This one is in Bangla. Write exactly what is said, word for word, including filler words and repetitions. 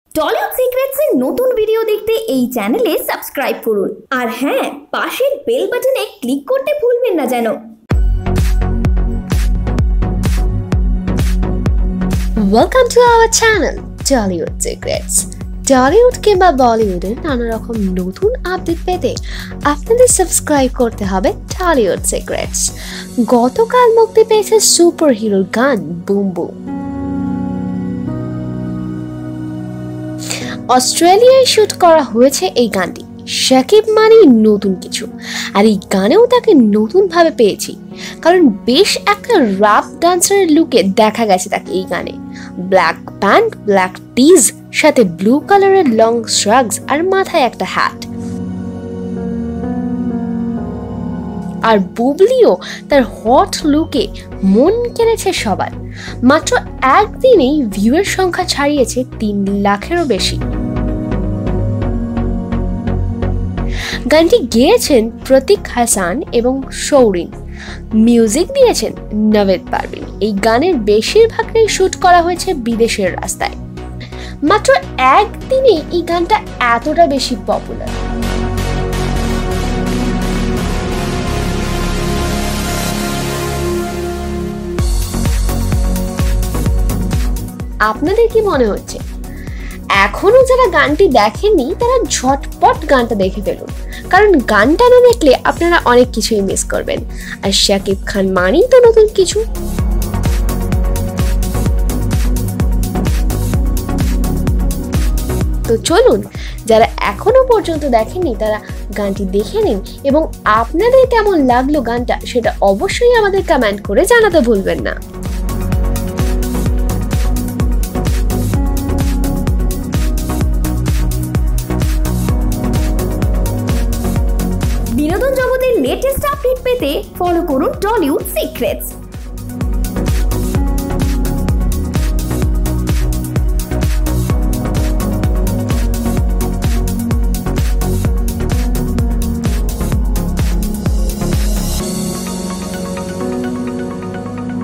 Tollywood Secrets এর নতুন ভিডিও দেখতে এই চ্যানেলে সাবস্ক্রাইব করুন আর হ্যাঁ পাশের বেল বাটনে ক্লিক করতে ভুলবেন না যেন। Welcome to our channel Tollywood Secrets. Tollywood কিংবা বলিউডের নানা রকম নতুন আপডেট পেতে আপনাদের সাবস্ক্রাইব করতে হবে Tollywood Secrets. গতকাল মুক্তি পেয়েছে সুপার হিরোর গান বুম বুম। অস্ট্রেলিয়ায় শুট করা হয়েছে এই গানটি। শাকিব মানে নতুন কিছু, আর এই গানেও তাকে নতুন ভাবে পেয়েছি, কারণ বেশ একটা র্যাপ ডান্সারের লুকে দেখা গেছে তাকে এই গানে। ব্ল্যাক প্যান্ট, ব্ল্যাক টিজ, সাথে ব্লু কালারের লং শ্রাগস আর মাথায় একটা হ্যাট। আর বুবলিও তার হট লুকে মন কেড়েছে সবার। মাত্র একদিনেই ভিউয়ের সংখ্যা ছাড়িয়েছে তিন লাখেরও বেশি। গানটি গেয়েছেন প্রতীক হাসান এবং শৌরিন, মিউজিক দিয়েছেন নভেদ পারভিন। এই গানের বেশিরভাগটাই শুট করা হয়েছে বিদেশের রাস্তায়। মাত্র একদিনেই এই গানটা এতটা বেশি পপুলার। আপনাদের কি মনে হচ্ছে? এখনো যারা গানটি দেখেননি তারা ঝটপট গানটা দেখে ফেলুন, কারণ গানটা না দেখলে আপনারা অনেক কিছুই মিস করবেন। আর শাকিব খান মানেই তো নতুন কিছু। তো চলুন, যারা এখনো পর্যন্ত দেখেননি তারা গানটি দেখে নিন, এবং আপনাদের কেমন লাগলো গানটা সেটা অবশ্যই আমাদের কমেন্ট করে জানাতে ভুলবেন না। বিনোদন জগতের লেটেস্ট আপডেট পেতে ফলো করুন টলিউড সিক্রেটস।